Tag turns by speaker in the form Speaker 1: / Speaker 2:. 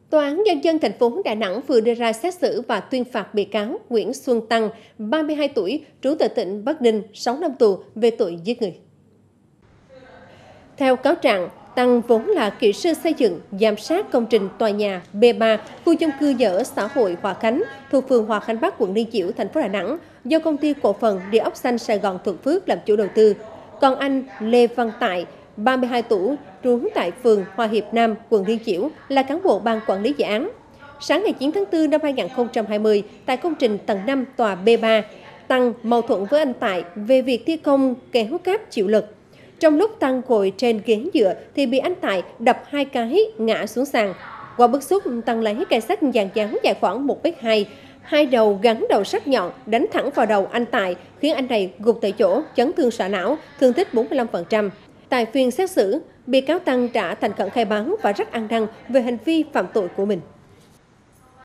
Speaker 1: Tòa án Nhân dân thành phố Đà Nẵng vừa đưa ra xét xử và tuyên phạt bị cáo Nguyễn Xuân Tăng, 32 tuổi, trú tại tỉnh Bắc Ninh, 6 năm tù về tội giết người. Theo cáo trạng, Tăng vốn là kỹ sư xây dựng, giám sát công trình tòa nhà B3, khu chung cư nhà ở xã hội Hòa Khánh, thuộc phường Hòa Khánh Bắc, quận Liên Chiểu, thành phố Đà Nẵng, do công ty cổ phần Địa ốc xanh Sài Gòn Thuận Phước làm chủ đầu tư. Còn anh Lê Văn Tại, 32 tuổi, trú tại phường Hòa Hiệp Nam, quận Liên Chiểu, là cán bộ ban quản lý dự án. Sáng ngày 9 tháng 4 năm 2020, tại công trình tầng 5 tòa B3, Tăng mâu thuẫn với anh Tại về việc thi công kéo cáp chịu lực. Trong lúc Tăng ngồi trên ghế dựa thì bị anh Tại đập 2 cái ngã xuống sàn. Qua bức xúc, Tăng lấy cây sắt dàn giáo dài khoảng 1,2 m, hai đầu gắn đầu sắt nhọn đánh thẳng vào đầu anh Tại, khiến anh này gục tại chỗ, chấn thương sọ não, thương tích 45%. Tại phiên xét xử, bị cáo Tăng đã thành khẩn khai báo và rất ăn năn về hành vi phạm tội của mình.